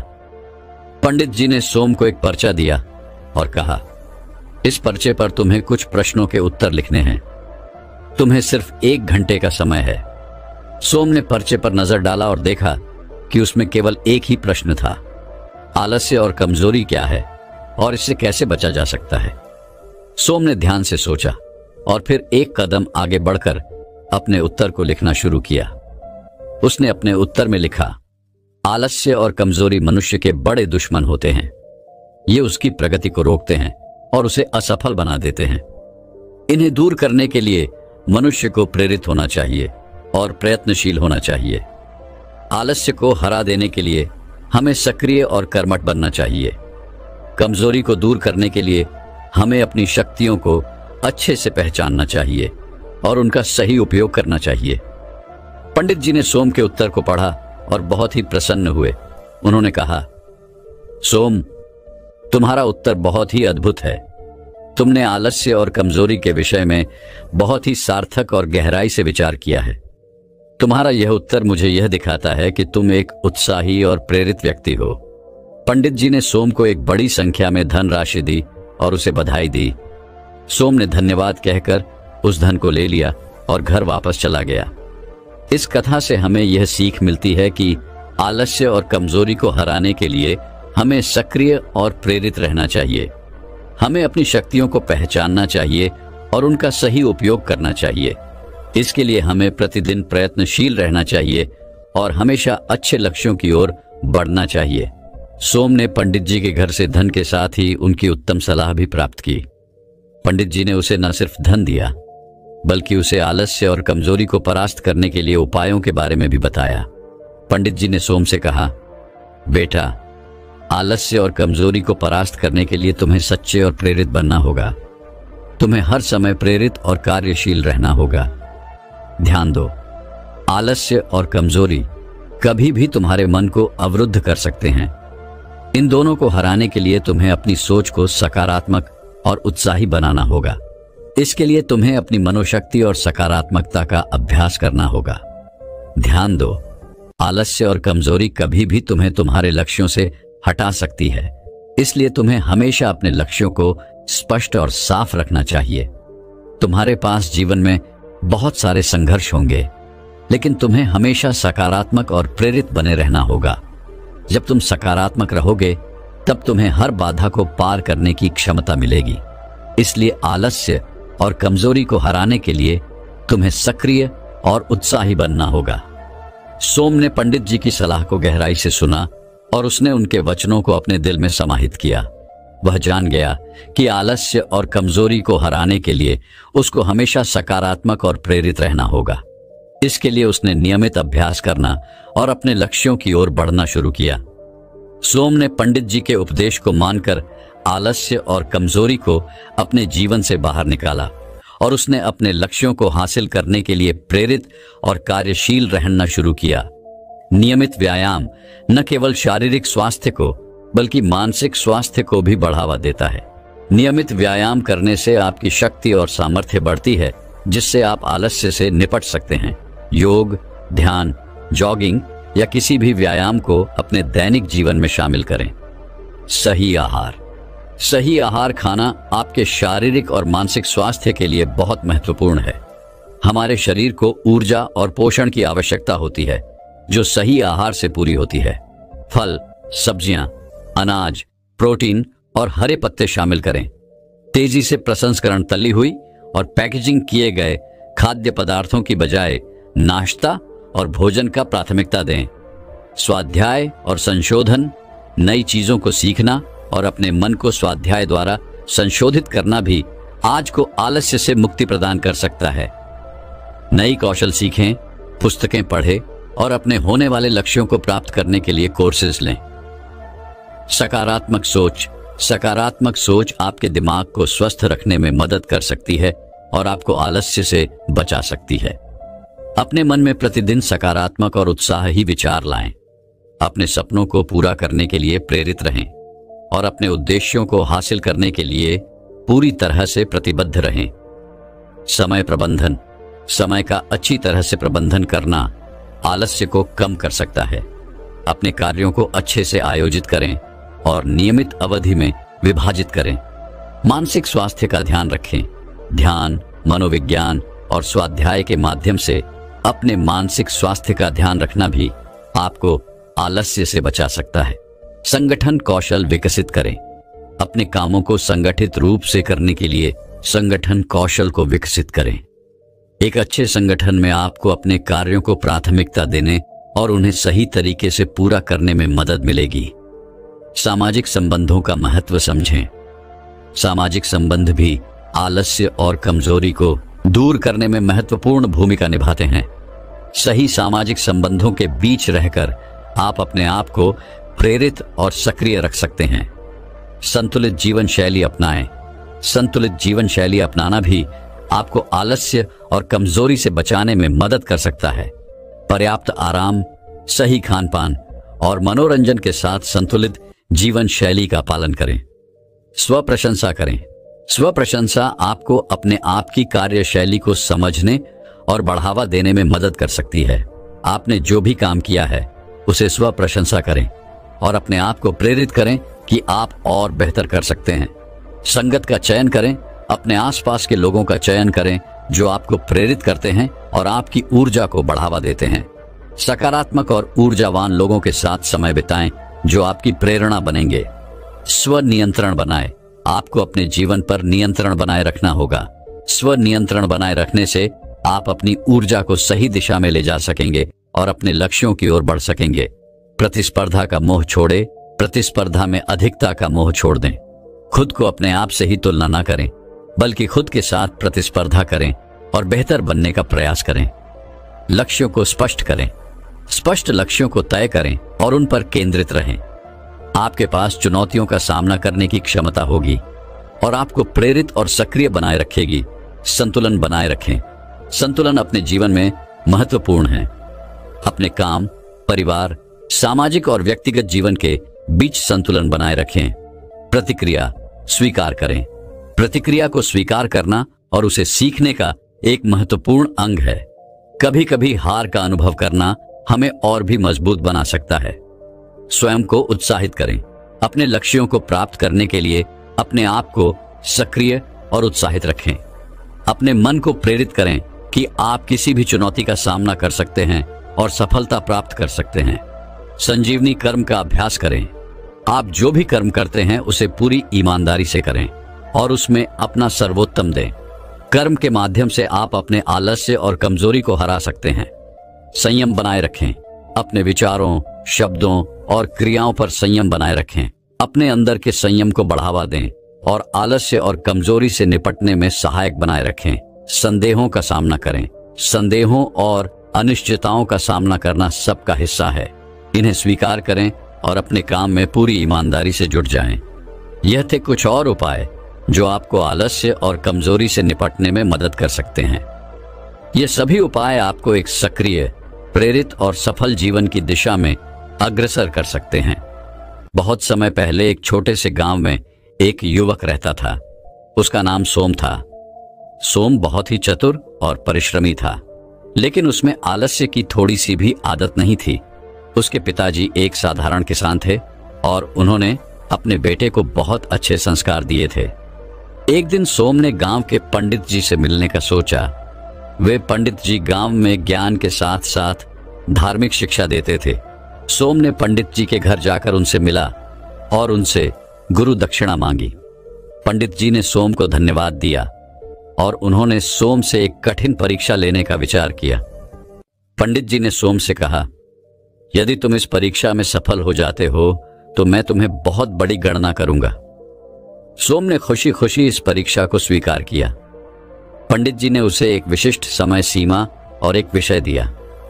पंडित जी ने सोम को एक पर्चा दिया और कहा, इस पर्चे पर तुम्हें कुछ प्रश्नों के उत्तर लिखने हैं। तुम्हें सिर्फ एक घंटे का समय है। सोम ने पर्चे पर नजर डाला और देखा कि उसमें केवल एक ही प्रश्न था, आलस्य और कमजोरी क्या है और इससे कैसे बचा जा सकता है। सोम ने ध्यान से सोचा और फिर एक कदम आगे बढ़कर अपने उत्तर को लिखना शुरू किया। उसने अपने उत्तर में लिखा, आलस्य और कमजोरी मनुष्य के बड़े दुश्मन होते हैं। ये उसकी प्रगति को रोकते हैं और उसे असफल बना देते हैं। इन्हें दूर करने के लिए मनुष्य को प्रेरित होना चाहिए और प्रयत्नशील होना चाहिए। आलस्य को हरा देने के लिए हमें सक्रिय और कर्मठ बनना चाहिए। कमजोरी को दूर करने के लिए हमें अपनी शक्तियों को अच्छे से पहचानना चाहिए और उनका सही उपयोग करना चाहिए। पंडित जी ने सोम के उत्तर को पढ़ा और बहुत ही प्रसन्न हुए। उन्होंने कहा, सोम, तुम्हारा उत्तर बहुत ही अद्भुत है। तुमने आलस्य और कमजोरी के विषय में बहुत ही सार्थक और गहराई से विचार किया है। तुम्हारा यह उत्तर मुझे यह दिखाता है कि तुम एक उत्साही और प्रेरित व्यक्ति हो। पंडित जी ने सोम को एक बड़ी संख्या में धन राशि दी और उसे बधाई दी। सोम ने धन्यवाद कहकर उस धन को ले लिया और घर वापस चला गया। इस कथा से हमें यह सीख मिलती है कि आलस्य और कमजोरी को हराने के लिए हमें सक्रिय और प्रेरित रहना चाहिए। हमें अपनी शक्तियों को पहचानना चाहिए और उनका सही उपयोग करना चाहिए। इसके लिए हमें प्रतिदिन प्रयत्नशील रहना चाहिए और हमेशा अच्छे लक्ष्यों की ओर बढ़ना चाहिए। सोम ने पंडित जी के घर से धन के साथ ही उनकी उत्तम सलाह भी प्राप्त की। पंडित जी ने उसे न सिर्फ धन दिया, बल्कि उसे आलस्य और कमजोरी को परास्त करने के लिए उपायों के बारे में भी बताया। पंडित जी ने सोम से कहा, बेटा, आलस्य और कमजोरी को परास्त करने के लिए तुम्हें सच्चे और प्रेरित बनना होगा। तुम्हें हर समय प्रेरित और कार्यशील रहना होगा। ध्यान दो, आलस्य और कमजोरी कभी भी तुम्हारे मन को अवरुद्ध कर सकते हैं। इन दोनों को हराने के लिए तुम्हें अपनी सोच को सकारात्मक और उत्साही बनाना होगा। इसके लिए तुम्हें अपनी मनोशक्ति और सकारात्मकता का अभ्यास करना होगा। ध्यान दो, आलस्य और कमजोरी कभी भी तुम्हें तुम्हारे लक्ष्यों से हटा सकती है। इसलिए तुम्हें हमेशा अपने लक्ष्यों को स्पष्ट और साफ रखना चाहिए। तुम्हारे पास जीवन में बहुत सारे संघर्ष होंगे, लेकिन तुम्हें हमेशा सकारात्मक और प्रेरित बने रहना होगा। जब तुम सकारात्मक रहोगे, तब तुम्हें हर बाधा को पार करने की क्षमता मिलेगी। इसलिए आलस्य और कमजोरी को हराने के लिए तुम्हें सक्रिय और उत्साही बनना होगा। सोम ने पंडित जी की सलाह को गहराई से सुना और उसने उनके वचनों को अपने दिल में समाहित किया। वह जान गया कि आलस्य और कमजोरी को हराने के लिए उसको हमेशा सकारात्मक और प्रेरित रहना होगा। इसके लिए उसने नियमित अभ्यास करना और अपने लक्ष्यों की ओर बढ़ना शुरू किया। सोम ने पंडित जी के उपदेश को मानकर आलस्य और कमजोरी को अपने जीवन से बाहर निकाला और उसने अपने लक्ष्यों को हासिल करने के लिए प्रेरित और कार्यशील रहना शुरू किया। नियमित व्यायाम न केवल शारीरिक स्वास्थ्य को बल्कि मानसिक स्वास्थ्य को भी बढ़ावा देता है। नियमित व्यायाम करने से आपकी शक्ति और सामर्थ्य बढ़ती है, जिससे आप आलस्य से निपट सकते हैं। योग, ध्यान, जॉगिंग या किसी भी व्यायाम को अपने दैनिक जीवन में शामिल करें। सही आहार सही आहार खाना आपके शारीरिक और मानसिक स्वास्थ्य के लिए बहुत महत्वपूर्ण है। हमारे शरीर को ऊर्जा और पोषण की आवश्यकता होती है, जो सही आहार से पूरी होती है। फल, सब्जियां, अनाज, प्रोटीन और हरे पत्ते शामिल करें। तेजी से प्रसंस्करण तली हुई और पैकेजिंग किए गए खाद्य पदार्थों की बजाय नाश्ता और भोजन का प्राथमिकता दें। स्वाध्याय और संशोधन नई चीजों को सीखना और अपने मन को स्वाध्याय द्वारा संशोधित करना भी आज को आलस्य से मुक्ति प्रदान कर सकता है। नई कौशल सीखें, पुस्तकें पढ़ें और अपने होने वाले लक्ष्यों को प्राप्त करने के लिए कोर्सेज लें। सकारात्मक सोच सकारात्मक सोच आपके दिमाग को स्वस्थ रखने में मदद कर सकती है और आपको आलस्य से बचा सकती है। अपने मन में प्रतिदिन सकारात्मक और उत्साही विचार लाएं। अपने सपनों को पूरा करने के लिए प्रेरित रहें और अपने उद्देश्यों को हासिल करने के लिए पूरी तरह से प्रतिबद्ध रहें। समय प्रबंधन समय का अच्छी तरह से प्रबंधन करना आलस्य को कम कर सकता है। अपने कार्यों को अच्छे से आयोजित करें और नियमित अवधि में विभाजित करें। मानसिक स्वास्थ्य का ध्यान रखें। ध्यान, मनोविज्ञान और स्वाध्याय के माध्यम से अपने मानसिक स्वास्थ्य का ध्यान रखना भी आपको आलस्य से बचा सकता है। संगठन कौशल विकसित करें। अपने कामों को संगठित रूप से करने के लिए संगठन कौशल को विकसित करें। एक अच्छे संगठन में आपको अपने कार्यों को प्राथमिकता देने और उन्हें सही तरीके से पूरा करने में मदद मिलेगी। सामाजिक संबंधों का महत्व समझें। सामाजिक संबंध भी आलस्य और कमजोरी को दूर करने में महत्वपूर्ण भूमिका निभाते हैं। सही सामाजिक संबंधों के बीच रहकर आप अपने आप को प्रेरित और सक्रिय रख सकते हैं। संतुलित जीवन शैली अपनाएं। संतुलित जीवन शैली अपनाना भी आपको आलस्य और कमजोरी से बचाने में मदद कर सकता है। पर्याप्त आराम, सही खान-पान और मनोरंजन के साथ संतुलित जीवन शैली का पालन करें। स्व प्रशंसा करें। स्व प्रशंसा आपको अपने आप की कार्यशैली को समझने और बढ़ावा देने में मदद कर सकती है। आपने जो भी काम किया है उसे स्व प्रशंसा करें और अपने आप को प्रेरित करें कि आप और बेहतर कर सकते हैं। संगत का चयन करें। अपने आसपास के लोगों का चयन करें जो आपको प्रेरित करते हैं और आपकी ऊर्जा को बढ़ावा देते हैं। सकारात्मक और ऊर्जावान लोगों के साथ समय बिताएं जो आपकी प्रेरणा बनेंगे। स्व नियंत्रण बनाएं। आपको अपने जीवन पर नियंत्रण बनाए रखना होगा। स्व नियंत्रण बनाए रखने से आप अपनी ऊर्जा को सही दिशा में ले जा सकेंगे और अपने लक्ष्यों की ओर बढ़ सकेंगे। प्रतिस्पर्धा का मोह छोड़े। प्रतिस्पर्धा में अधिकता का मोह छोड़ दें। खुद को अपने आप से ही तुलना न करें, बल्कि खुद के साथ प्रतिस्पर्धा करें और बेहतर बनने का प्रयास करें। लक्ष्यों को स्पष्ट करें। स्पष्ट लक्ष्यों को तय करें और उन पर केंद्रित रहें। आपके पास चुनौतियों का सामना करने की क्षमता होगी और आपको प्रेरित और सक्रिय बनाए रखेगी। संतुलन बनाए रखें। संतुलन अपने जीवन में महत्वपूर्ण है। अपने काम, परिवार, सामाजिक और व्यक्तिगत जीवन के बीच संतुलन बनाए रखें। प्रतिक्रिया स्वीकार करें। प्रतिक्रिया को स्वीकार करना और उसे सीखने का एक महत्वपूर्ण अंग है। कभी कभी हार का अनुभव करना हमें और भी मजबूत बना सकता है। स्वयं को उत्साहित करें। अपने लक्ष्यों को प्राप्त करने के लिए अपने आप को सक्रिय और उत्साहित रखें। अपने मन को प्रेरित करें कि आप किसी भी चुनौती का सामना कर सकते हैं और सफलता प्राप्त कर सकते हैं। संजीवनी कर्म का अभ्यास करें। आप जो भी कर्म करते हैं उसे पूरी ईमानदारी से करें और उसमें अपना सर्वोत्तम दें। कर्म के माध्यम से आप अपने आलस्य और कमजोरी को हरा सकते हैं। संयम बनाए रखें। अपने विचारों, शब्दों और क्रियाओं पर संयम बनाए रखें। अपने अंदर के संयम को बढ़ावा दें और आलस्य और कमजोरी से निपटने में सहायक बनाए रखें। संदेहों का सामना करें। संदेहों और अनिश्चितताओं का सामना करना सबका हिस्सा है। इन्हें स्वीकार करें और अपने काम में पूरी ईमानदारी से जुट जाएं। यह थे कुछ और उपाय जो आपको आलस्य और कमजोरी से निपटने में मदद कर सकते हैं। ये सभी उपाय आपको एक सक्रिय, प्रेरित और सफल जीवन की दिशा में अग्रसर कर सकते हैं। बहुत समय पहले एक छोटे से गांव में एक युवक रहता था। उसका नाम सोम था। सोम बहुत ही चतुर और परिश्रमी था, लेकिन उसमें आलस्य की थोड़ी सी भी आदत नहीं थी। उसके पिताजी एक साधारण किसान थे और उन्होंने अपने बेटे को बहुत अच्छे संस्कार दिए थे। एक दिन सोम ने गांव के पंडित जी से मिलने का सोचा। वे पंडित जी गांव में ज्ञान के साथ साथ धार्मिक शिक्षा देते थे। सोम ने पंडित जी के घर जाकर उनसे मिला और उनसे गुरु दक्षिणा मांगी। पंडित जी ने सोम को धन्यवाद दिया और उन्होंने सोम से एक कठिन परीक्षा लेने का विचार किया। पंडित जी ने सोम से कहा, यदि तुम इस परीक्षा में सफल हो जाते हो तो मैं तुम्हें बहुत बड़ी गणना करूंगा। सोम ने खुशी खुशी इस परीक्षा को स्वीकार किया। पंडित जी ने उसे एक विशिष्ट समय सीमा और एक विषय दिया।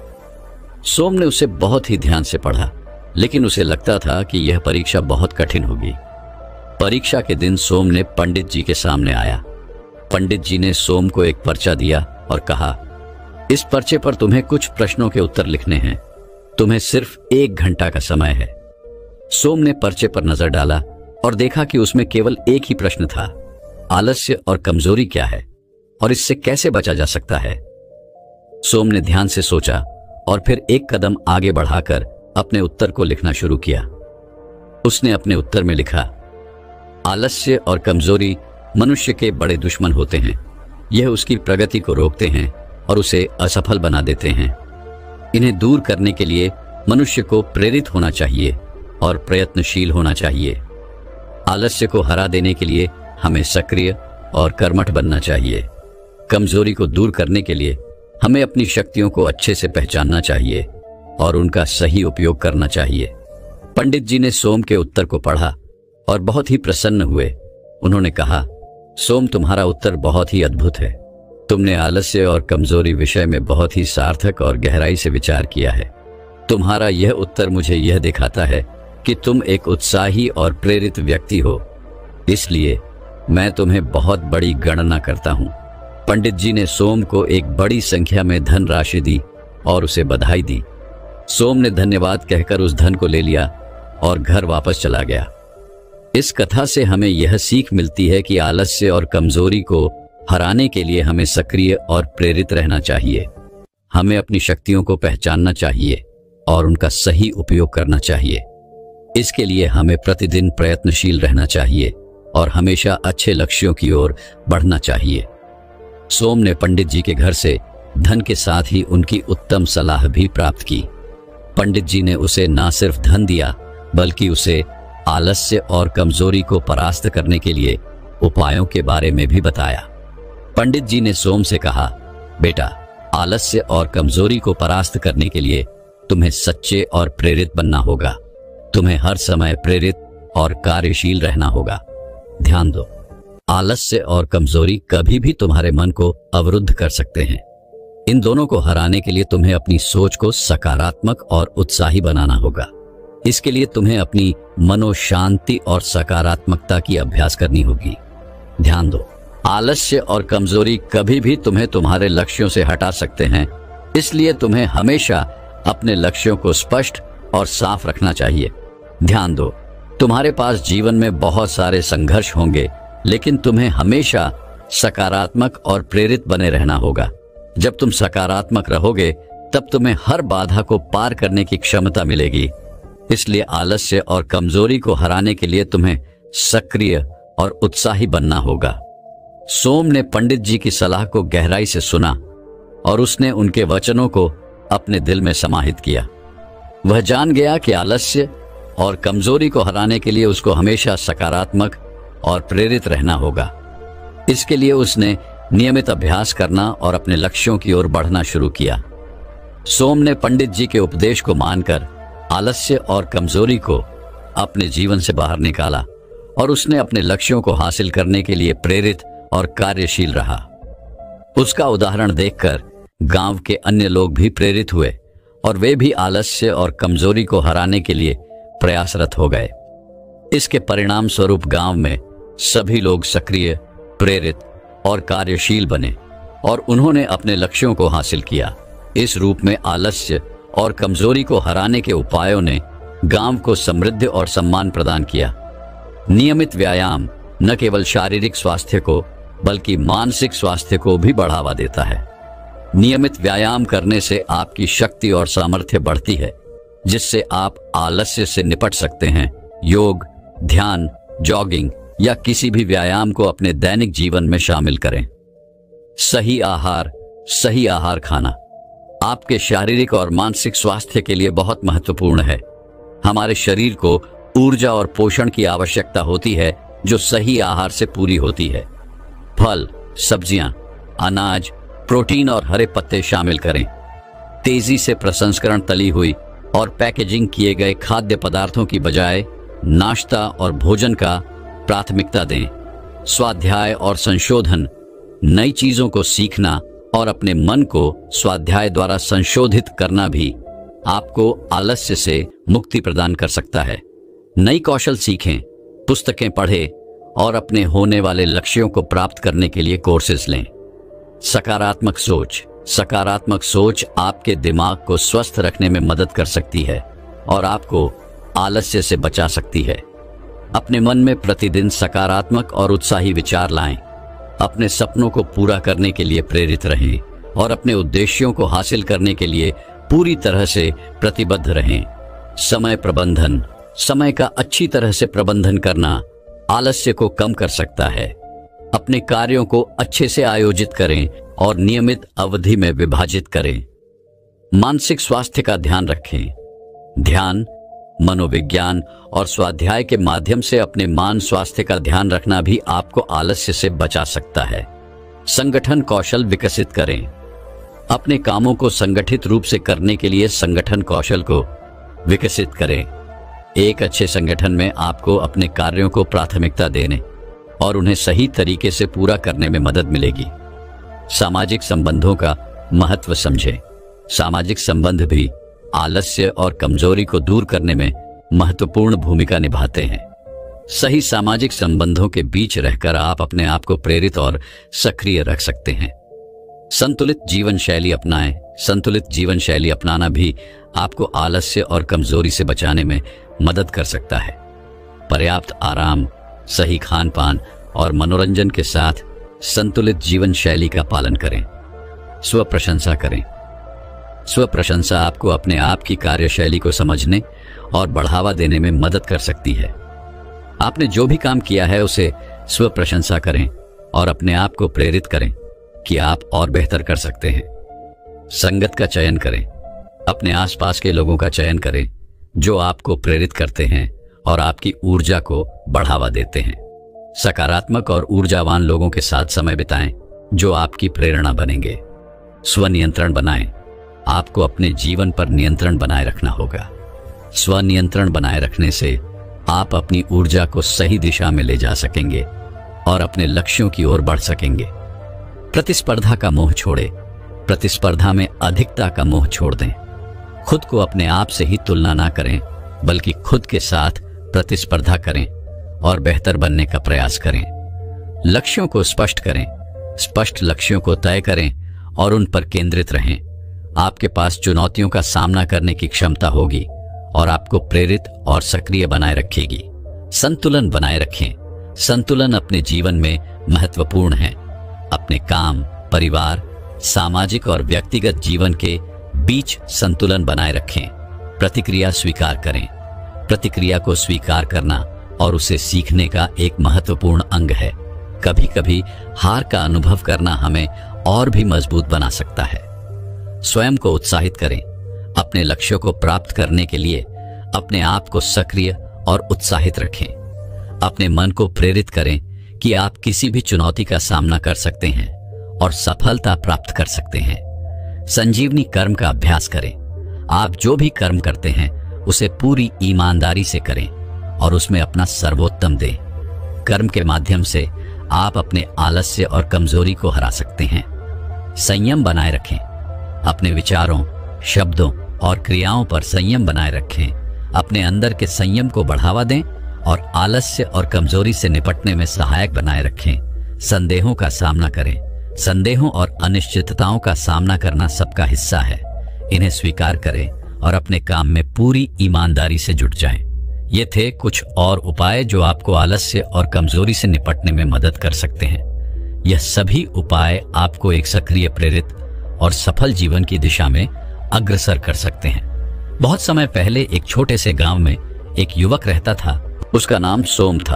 सोम ने उसे बहुत ही ध्यान से पढ़ा, लेकिन उसे लगता था कि यह परीक्षा बहुत कठिन होगी। परीक्षा के दिन सोम ने पंडित जी के सामने आया। पंडित जी ने सोम को एक पर्चा दिया और कहा, इस पर्चे पर तुम्हें कुछ प्रश्नों के उत्तर लिखने हैं। तुम्हें सिर्फ एक घंटा का समय है। सोम ने पर्चे पर नजर डाला और देखा कि उसमें केवल एक ही प्रश्न था, आलस्य और कमजोरी क्या है और इससे कैसे बचा जा सकता है। सोम ने ध्यान से सोचा और फिर एक कदम आगे बढ़ाकर अपने उत्तर को लिखना शुरू किया। उसने अपने उत्तर में लिखा, आलस्य और कमजोरी मनुष्य के बड़े दुश्मन होते हैं। यह उसकी प्रगति को रोकते हैं और उसे असफल बना देते हैं। इन्हें दूर करने के लिए मनुष्य को प्रेरित होना चाहिए और प्रयत्नशील होना चाहिए। आलस्य को हरा देने के लिए हमें सक्रिय और कर्मठ बनना चाहिए। कमजोरी को दूर करने के लिए हमें अपनी शक्तियों को अच्छे से पहचानना चाहिए और उनका सही उपयोग करना चाहिए। पंडित जी ने सोम के उत्तर को पढ़ा और बहुत ही प्रसन्न हुए। उन्होंने कहा, सोम, तुम्हारा उत्तर बहुत ही अद्भुत है। तुमने आलस्य और कमजोरी विषय में बहुत ही सार्थक और गहराई से विचार किया है। तुम्हारा यह उत्तर मुझे यह दिखाता है कि तुम एक उत्साही और प्रेरित व्यक्ति हो, इसलिए मैं तुम्हें बहुत बड़ी गणना करता हूं। पंडित जी ने सोम को एक बड़ी संख्या में धन राशि दी और उसे बधाई दी। सोम ने धन्यवाद कहकर उस धन को ले लिया और घर वापस चला गया। इस कथा से हमें यह सीख मिलती है कि आलस्य और कमजोरी को हराने के लिए हमें सक्रिय और प्रेरित रहना चाहिए। हमें अपनी शक्तियों को पहचानना चाहिए और उनका सही उपयोग करना चाहिए। इसके लिए हमें प्रतिदिन प्रयत्नशील रहना चाहिए और हमेशा अच्छे लक्ष्यों की ओर बढ़ना चाहिए। सोम ने पंडित जी के घर से धन के साथ ही उनकी उत्तम सलाह भी प्राप्त की। पंडित जी ने उसे न सिर्फ धन दिया, बल्कि उसे आलस्य और कमजोरी को परास्त करने के लिए उपायों के बारे में भी बताया। पंडित जी ने सोम से कहा, बेटा, आलस्य और कमजोरी को परास्त करने के लिए तुम्हें सच्चे और प्रेरित बनना होगा। तुम्हें हर समय प्रेरित और कार्यशील रहना होगा। ध्यान दो, आलस्य और कमजोरी कभी भी तुम्हारे मन को अवरुद्ध कर सकते हैं। इन दोनों को हराने के लिए तुम्हें अपनी सोच को सकारात्मक और उत्साही बनाना होगा। इसके लिए तुम्हें अपनी मनोशांति और सकारात्मकता की अभ्यास करनी होगी। ध्यान दो, आलस्य और कमजोरी कभी भी तुम्हें तुम्हारे लक्ष्यों से हटा सकते हैं, इसलिए तुम्हें हमेशा अपने लक्ष्यों को स्पष्ट और साफ रखना चाहिए। ध्यान दो, तुम्हारे पास जीवन में बहुत सारे संघर्ष होंगे, लेकिन तुम्हें हमेशा सकारात्मक और प्रेरित बने रहना होगा। जब तुम सकारात्मक रहोगे, तब तुम्हें हर बाधा को पार करने की क्षमता मिलेगी। इसलिए आलस्य और कमजोरी को हराने के लिए तुम्हें सक्रिय और उत्साही बनना होगा। सोम ने पंडित जी की सलाह को गहराई से सुना और उसने उनके वचनों को अपने दिल में समाहित किया। वह जान गया कि आलस्य और कमजोरी को हराने के लिए उसको हमेशा सकारात्मक और प्रेरित रहना होगा। इसके लिए उसने नियमित अभ्यास करना और अपने लक्ष्यों की ओर बढ़ना शुरू किया। सोम ने पंडित जी के उपदेश को मानकर आलस्य और कमजोरी को अपने जीवन से बाहर निकाला और उसने अपने लक्ष्यों को हासिल करने के लिए प्रेरित और कार्यशील रहा। उसका उदाहरण देखकर गांव के अन्य लोग भी प्रेरित हुए और वे भी आलस्य और कमजोरी को हराने के लिए प्रयासरत हो गए। इसके परिणाम स्वरूप गांव में सभी लोग सक्रिय, प्रेरित और कार्यशील बने और उन्होंने अपने लक्ष्यों को हासिल किया। इस रूप में आलस्य और कमजोरी को हराने के उपायों ने गांव को समृद्धि और सम्मान प्रदान किया। नियमित व्यायाम न केवल शारीरिक स्वास्थ्य को बल्कि मानसिक स्वास्थ्य को भी बढ़ावा देता है। नियमित व्यायाम करने से आपकी शक्ति और सामर्थ्य बढ़ती है, जिससे आप आलस्य से निपट सकते हैं। योग, ध्यान, जॉगिंग या किसी भी व्यायाम को अपने दैनिक जीवन में शामिल करें। सही आहार, सही आहार खाना आपके शारीरिक और मानसिक स्वास्थ्य के लिए बहुत महत्वपूर्ण है। हमारे शरीर को ऊर्जा और पोषण की आवश्यकता होती है, जो सही आहार से पूरी होती है। फल, सब्जियां, अनाज, प्रोटीन और हरे पत्ते शामिल करें। तेजी से प्रसंस्करण, तली हुई और पैकेजिंग किए गए खाद्य पदार्थों की बजाय नाश्ता और भोजन का प्राथमिकता दें। स्वाध्याय और संशोधन, नई चीजों को सीखना और अपने मन को स्वाध्याय द्वारा संशोधित करना भी आपको आलस्य से मुक्ति प्रदान कर सकता है। नई कौशल सीखें, पुस्तकें पढ़ें और अपने होने वाले लक्ष्यों को प्राप्त करने के लिए कोर्सेज लें। सकारात्मक सोच, सकारात्मक सोच आपके दिमाग को स्वस्थ रखने में मदद कर सकती है और आपको आलस्य से बचा सकती है। अपने मन में प्रतिदिन सकारात्मक और उत्साही विचार लाएं। अपने सपनों को पूरा करने के लिए प्रेरित रहें और अपने उद्देश्यों को हासिल करने के लिए पूरी तरह से प्रतिबद्ध रहें। समय प्रबंधन, समय का अच्छी तरह से प्रबंधन करना आलस्य को कम कर सकता है। अपने कार्यों को अच्छे से आयोजित करें और नियमित अवधि में विभाजित करें। मानसिक स्वास्थ्य का ध्यान रखें। ध्यान, मनोविज्ञान और स्वाध्याय के माध्यम से अपने मान स्वास्थ्य का ध्यान रखना भी आपको आलस्य से बचा सकता है। संगठन कौशल विकसित करें। अपने कामों को संगठित रूप से करने के लिए संगठन कौशल को विकसित करें। एक अच्छे संगठन में आपको अपने कार्यों को प्राथमिकता देने और उन्हें सही तरीके से पूरा करने में मदद मिलेगी। सामाजिक संबंधों का महत्व समझें। सामाजिक संबंध भी आलस्य और कमजोरी को दूर करने में महत्वपूर्ण भूमिका निभाते हैं। सही सामाजिक संबंधों के बीच रहकर आप अपने आप को प्रेरित और सक्रिय रख सकते हैं। संतुलित जीवन शैली अपनाएं। संतुलित जीवन शैली अपनाना भी आपको आलस्य और कमजोरी से बचाने में मदद कर सकता है। पर्याप्त आराम, सही खान पान और मनोरंजन के साथ संतुलित जीवन शैली का पालन करें। स्व प्रशंसा करें। स्व प्रशंसा आपको अपने आप की कार्यशैली को समझने और बढ़ावा देने में मदद कर सकती है। आपने जो भी काम किया है उसे स्व प्रशंसा करें और अपने आप को प्रेरित करें कि आप और बेहतर कर सकते हैं। संगत का चयन करें। अपने आसपास के लोगों का चयन करें जो आपको प्रेरित करते हैं और आपकी ऊर्जा को बढ़ावा देते हैं। सकारात्मक और ऊर्जावान लोगों के साथ समय बिताएं जो आपकी प्रेरणा बनेंगे। स्वनियंत्रण बनाएं। आपको अपने जीवन पर नियंत्रण बनाए रखना होगा। स्वनियंत्रण बनाए रखने से आप अपनी ऊर्जा को सही दिशा में ले जा सकेंगे और अपने लक्ष्यों की ओर बढ़ सकेंगे। प्रतिस्पर्धा का मोह छोड़ें। प्रतिस्पर्धा में अधिकता का मोह छोड़ दें। खुद को अपने आप से ही तुलना ना करें, बल्कि खुद के साथ प्रतिस्पर्धा करें और बेहतर बनने का प्रयास करें। लक्ष्यों को स्पष्ट करें। स्पष्ट लक्ष्यों को तय करें और उन पर केंद्रित रहें। आपके पास चुनौतियों का सामना करने की क्षमता होगी और आपको प्रेरित और सक्रिय बनाए रखेगी। संतुलन बनाए रखें। संतुलन अपने जीवन में महत्वपूर्ण है। अपने काम, परिवार, सामाजिक और व्यक्तिगत जीवन के बीच संतुलन बनाए रखें। प्रतिक्रिया स्वीकार करें। प्रतिक्रिया को स्वीकार करना और उसे सीखने का एक महत्वपूर्ण अंग है। कभी कभी हार का अनुभव करना हमें और भी मजबूत बना सकता है। स्वयं को उत्साहित करें। अपने लक्ष्यों को प्राप्त करने के लिए अपने आप को सक्रिय और उत्साहित रखें। अपने मन को प्रेरित करें कि आप किसी भी चुनौती का सामना कर सकते हैं और सफलता प्राप्त कर सकते हैं। संजीवनी कर्म का अभ्यास करें। आप जो भी कर्म करते हैं उसे पूरी ईमानदारी से करें और उसमें अपना सर्वोत्तम दें। कर्म के माध्यम से आप अपने आलस्य और कमजोरी को हरा सकते हैं। संयम बनाए रखें। अपने विचारों, शब्दों और क्रियाओं पर संयम बनाए रखें। अपने अंदर के संयम को बढ़ावा दें और आलस्य और कमजोरी से निपटने में सहायक बनाए रखें। संदेहों का सामना करें। संदेहों और अनिश्चितताओं का सामना करना सबका हिस्सा है। इन्हें स्वीकार करें और अपने काम में पूरी ईमानदारी से जुट जाएं। ये थे कुछ और उपाय जो आपको आलस्य और कमजोरी से निपटने में मदद कर सकते हैं। यह सभी उपाय आपको एक सक्रिय, प्रेरित और सफल जीवन की दिशा में अग्रसर कर सकते हैं। बहुत समय पहले एक छोटे से गांव में एक युवक रहता था। उसका नाम सोम था।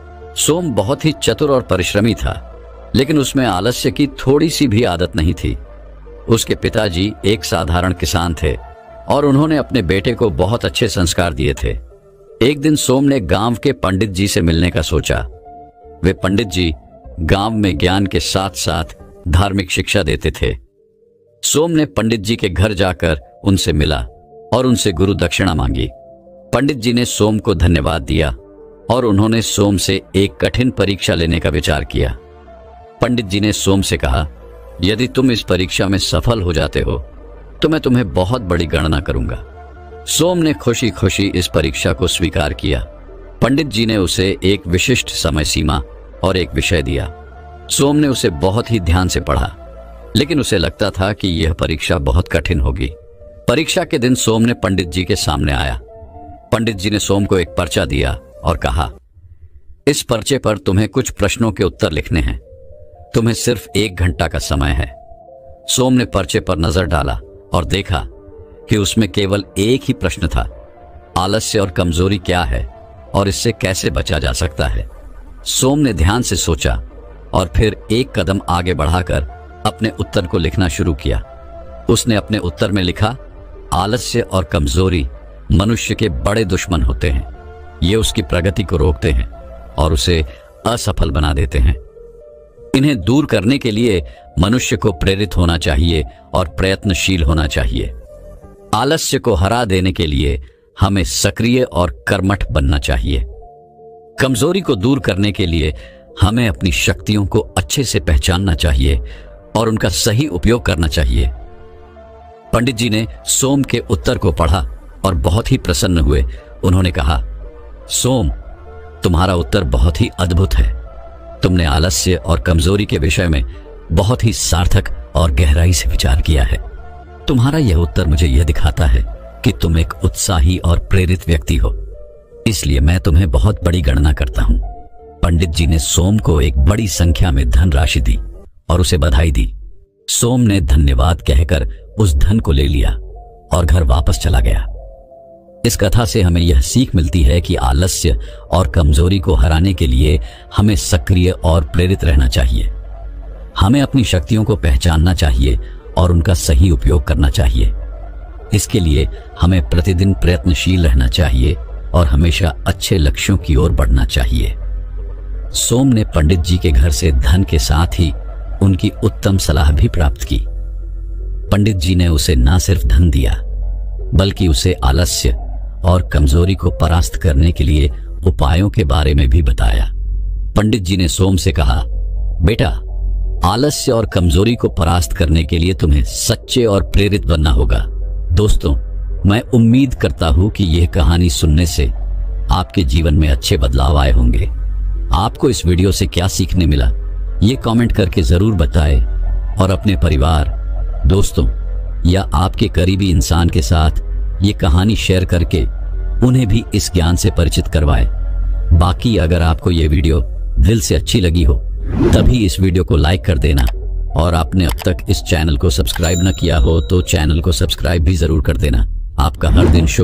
सोम बहुत ही चतुर और परिश्रमी था, लेकिन उसमें आलस्य की थोड़ी सी भी आदत नहीं थी। उसके पिताजी एक साधारण किसान थे और उन्होंने अपने बेटे को बहुत अच्छे संस्कार दिए थे। एक दिन सोम ने गांव के पंडित जी से मिलने का सोचा। वे पंडित जी गांव में ज्ञान के साथ साथ धार्मिक शिक्षा देते थे। सोम ने पंडित जी के घर जाकर उनसे मिला और उनसे गुरु दक्षिणा मांगी। पंडित जी ने सोम को धन्यवाद दिया और उन्होंने सोम से एक कठिन परीक्षा लेने का विचार किया। पंडित जी ने सोम से कहा, यदि तुम इस परीक्षा में सफल हो जाते हो तो मैं तुम्हें बहुत बड़ी गणना करूंगा। सोम ने खुशी खुशी इस परीक्षा को स्वीकार किया। पंडित जी ने उसे एक विशिष्ट समय सीमा और एक विषय दिया। सोम ने उसे बहुत ही ध्यान से पढ़ा, लेकिन उसे लगता था कि यह परीक्षा बहुत कठिन होगी। परीक्षा के दिन सोम ने पंडित जी के सामने आया। पंडित जी ने सोम को एक पर्चा दिया और कहा, इस पर्चे पर तुम्हें कुछ प्रश्नों के उत्तर लिखने हैं। तुम्हें सिर्फ एक घंटा का समय है। सोम ने पर्चे पर नजर डाला और देखा कि उसमें केवल एक ही प्रश्न था, आलस्य और कमजोरी क्या है और इससे कैसे बचा जा सकता है। सोम ने ध्यान से सोचा और फिर एक कदम आगे बढ़ाकर अपने उत्तर को लिखना शुरू किया। उसने अपने उत्तर में लिखा, आलस्य और कमजोरी मनुष्य के बड़े दुश्मन होते हैं। ये उसकी प्रगति को रोकते हैं और उसे असफल बना देते हैं। इन्हें दूर करने के लिए मनुष्य को प्रेरित होना चाहिए और प्रयत्नशील होना चाहिए। आलस्य को हरा देने के लिए हमें सक्रिय और कर्मठ बनना चाहिए। कमजोरी को दूर करने के लिए हमें अपनी शक्तियों को अच्छे से पहचानना चाहिए और उनका सही उपयोग करना चाहिए। पंडित जी ने सोम के उत्तर को पढ़ा और बहुत ही प्रसन्न हुए। उन्होंने कहा, सोम, तुम्हारा उत्तर बहुत ही अद्भुत है। तुमने आलस्य और कमजोरी के विषय में बहुत ही सार्थक और गहराई से विचार किया है। तुम्हारा यह उत्तर मुझे यह दिखाता है कि तुम एक उत्साही और प्रेरित व्यक्ति हो, इसलिए मैं तुम्हें बहुत बड़ी गणना करता हूं। पंडित जी ने सोम को एक बड़ी संख्या में धनराशि दी और उसे बधाई दी। सोम ने धन्यवाद कहकर उस धन को ले लिया और घर वापस चला गया। इस कथा से हमें यह सीख मिलती है कि आलस्य और कमजोरी को हराने के लिए हमें सक्रिय और प्रेरित रहना चाहिए। हमें अपनी शक्तियों को पहचानना चाहिए और उनका सही उपयोग करना चाहिए। इसके लिए हमें प्रतिदिन प्रयत्नशील रहना चाहिए और हमेशा अच्छे लक्ष्यों की ओर बढ़ना चाहिए। सोम ने पंडित जी के घर से धन के साथ ही उनकी उत्तम सलाह भी प्राप्त की। पंडित जी ने उसे न सिर्फ धन दिया, बल्कि उसे आलस्य और कमजोरी को परास्त करने के लिए उपायों के बारे में भी बताया। पंडित जी ने सोम से कहा, बेटा, आलस्य और कमजोरी को परास्त करने के लिए तुम्हें सच्चे और प्रेरित बनना होगा। दोस्तों, मैं उम्मीद करता हूं कि यह कहानी सुनने से आपके जीवन में अच्छे बदलाव आए होंगे। आपको इस वीडियो से क्या सीखने मिला, ये कमेंट करके जरूर बताएं और अपने परिवार, दोस्तों या आपके करीबी इंसान के साथ ये कहानी शेयर करके उन्हें भी इस ज्ञान से परिचित करवाएं। बाकी अगर आपको ये वीडियो दिल से अच्छी लगी हो तभी इस वीडियो को लाइक कर देना और आपने अब तक इस चैनल को सब्सक्राइब न किया हो तो चैनल को सब्सक्राइब भी जरूर कर देना। आपका हर दिन शुभ